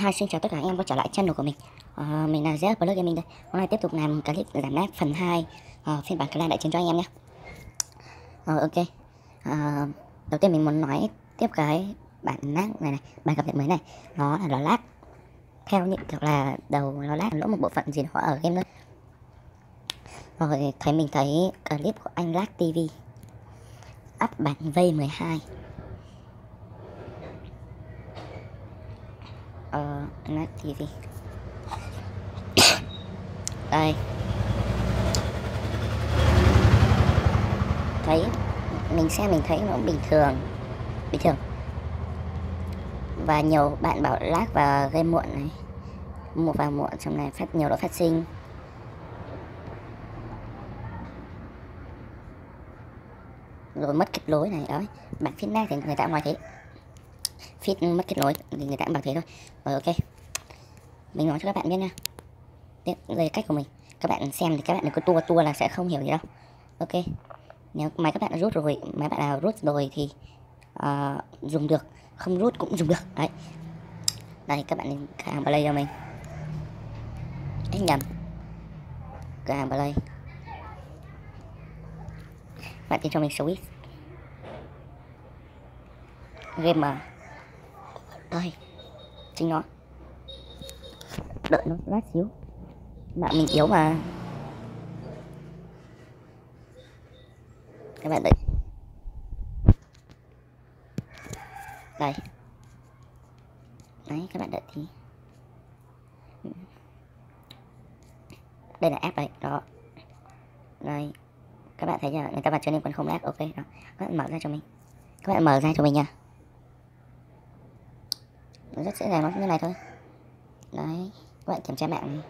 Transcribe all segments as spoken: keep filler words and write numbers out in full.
Hi, xin chào tất cả anh em quay trở lại channel của mình. Ờ, mình là zét Plus Gaming đây. Hôm nay tiếp tục làm clip giảm lag phần hai uh, phiên bản clan đại chiến cho anh em nhé. Ờ, ok. Ờ, đầu tiên mình muốn nói tiếp cái bản lag này này, bản cập nhật mới này, nó là nó lag theo những kiểu là đầu nó lag lỗi một bộ phận gì đó ở game nữa. Rồi thấy mình thấy clip của anh Lag ti vi up bản V mười hai. Ờ, Lag ti vi đây, thấy mình xem mình thấy nó bình thường bình thường và nhiều bạn bảo lag và game muộn này, một vào muộn trong này phát nhiều lỗi phát sinh. Rồi mất kết nối này đó, bản feed lag thì người ta cũng nói thế, feed mất kết nối thì người ta cũng bảo thế thôi. Rồi ok, mình nói cho các bạn biết nha, về cách của mình, các bạn xem thì các bạn đừng có tua tua là sẽ không hiểu gì đâu. Ok, nếu máy các bạn đã rút rồi, máy bạn nào rút rồi thì uh, dùng được, không rút cũng dùng được đấy. Đây các bạn nên cửa hàng play cho mình, ấy nhầm, cửa hàng play, bạn tìm cho mình switch gamer đây, chính nó, đợi nó lát xíu, mạng mình yếu mà các bạn đợi. Đây đấy, các bạn đợi thì đây là app đấy đó, đây các bạn thấy chưa, người ta vào chơi nên còn không lag. Ok đó, các bạn mở ra cho mình, các bạn mở ra cho mình nha, nó rất dễ dàng, nó như này thôi đấy. Các bạn kiểm tra mạng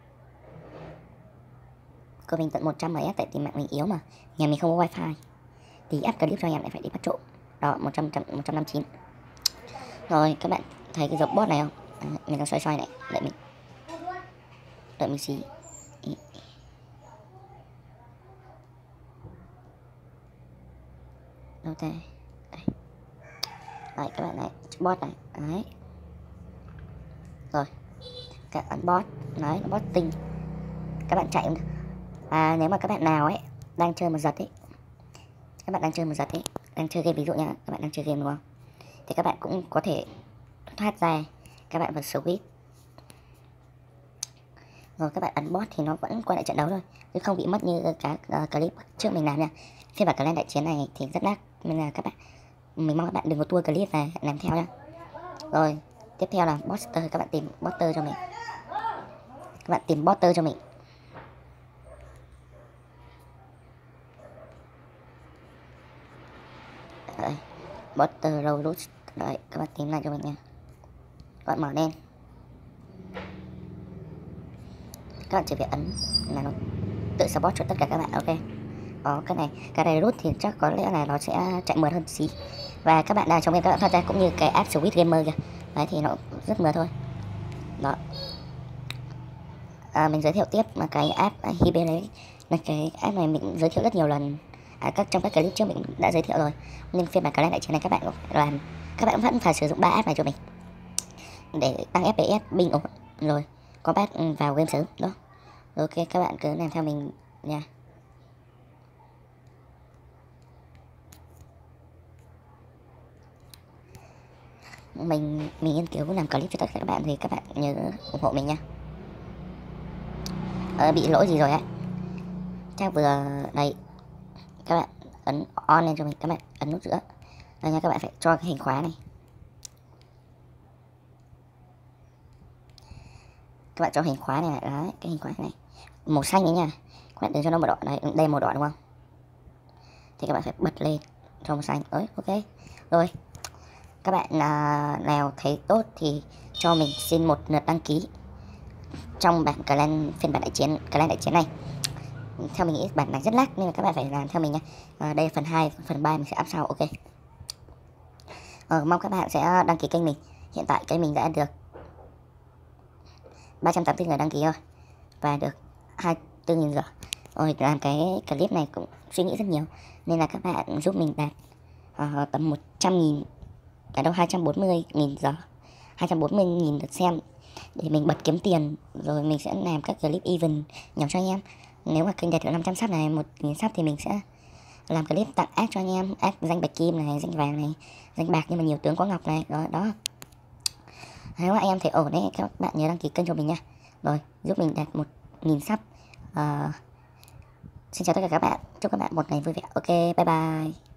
của mình tận một trăm ép, tại vì mạng mình yếu mà, nhà mình không có wifi thì áp clip cho anh em lại phải đi bắt trộm đó, một trăm một trăm năm mươi chín. Rồi các bạn thấy cái dấu bot này không, à, mình đang xoay xoay này, đợi mình đợi mình xí. Đâu đây, đây. Đấy các bạn này, bot này đấy, rồi các bạn bot đấy, nó bot tinh, các bạn chạy. À, nếu mà các bạn nào ấy đang chơi mà giật ấy, các bạn đang chơi mà giật ấy, đang chơi game, ví dụ nha, các bạn đang chơi game đúng không, thì các bạn cũng có thể thoát ra, các bạn bật switch rồi các bạn ấn bot thì nó vẫn quay lại trận đấu thôi, chứ không bị mất như cái uh, clip trước mình làm nha. Phiên bản clan đại chiến này thì rất lag, nên là các bạn, mình mong các bạn đừng có tua clip và làm theo nha. Rồi tiếp theo là botter, các bạn tìm botter cho mình, các bạn tìm botter cho mình. Đấy, botter row root đấy, các bạn tìm lại cho mình nha, các bạn mở lên, các bạn chỉ việc ấn là nó tự support cho tất cả các bạn. Ok, có cái này, cái này root thì chắc có lẽ là nó sẽ chạy mượt hơn xí, và các bạn nào trong game các bạn thoát ra, cũng như cái app Switch Gamer kìa đấy, thì nó rất mượt thôi đó. À, mình giới thiệu tiếp mà cái app Hibe đấy, là cái app này mình giới thiệu rất nhiều lần, à, các trong các clip trước mình đã giới thiệu rồi, nên phiên bản clan đại chiến này các bạn làm, các bạn vẫn phải sử dụng ba app này cho mình để tăng ép pê ét, bình ổn, rồi có bát vào game sớm đó. Ok, các bạn cứ làm theo mình nha. Mình mình nghiên cứu làm clip cho tất cả các bạn thì các bạn nhớ ủng hộ mình nha. Ờ, bị lỗi gì rồi á, chắc vừa đây, các bạn ấn on lên cho mình, các bạn ấn nút giữa đây nha, các bạn phải cho cái hình khóa này, các bạn cho hình khóa này, này đấy, cái hình khóa này màu xanh đấy nha, các bạn đừng cho nó màu đỏ đấy, đây màu đỏ đúng không, thì các bạn phải bật lên cho màu xanh ấy. Ok rồi, các bạn à, nào thấy tốt thì cho mình xin một lượt đăng ký trong bản clan phiên bản đại chiến clan đại chiến này. Theo mình nghĩ bản này rất lag nên là các bạn phải làm theo mình nha. À, đây phần hai, phần ba mình sẽ up sau. Ok, à, mong các bạn sẽ đăng ký kênh mình. Hiện tại kênh mình đã được ba trăm tám mươi người đăng ký rồi và được hai mươi tư nghìn giờ. Rồi làm cái clip này cũng suy nghĩ rất nhiều, nên là các bạn giúp mình đạt uh, tầm một trăm nghìn, ở đâu hai trăm bốn mươi nghìn giờ, hai trăm bốn mươi nghìn lượt xem để mình bật kiếm tiền, rồi mình sẽ làm các clip even nhỏ cho anh em. Nếu mà kênh đạt được năm trăm sub này, một nghìn sub thì mình sẽ làm clip tặng ác cho anh em, ác danh bạch kim này, danh vàng này, danh bạc nhưng mà nhiều tướng có ngọc này. Rồi đó, nếu mà anh em thấy ổn đấy, các bạn nhớ đăng ký kênh cho mình nha, rồi giúp mình đạt một nghìn sub. uh, Xin chào tất cả các bạn, chúc các bạn một ngày vui vẻ. Ok, bye bye.